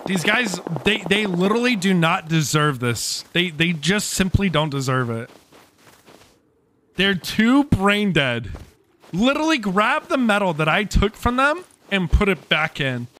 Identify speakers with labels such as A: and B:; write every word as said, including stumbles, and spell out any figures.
A: These guys, they they literally do not deserve this. They they just simply don't deserve it. They're too brain dead. Literally grab the metal that I took from them and put it back in.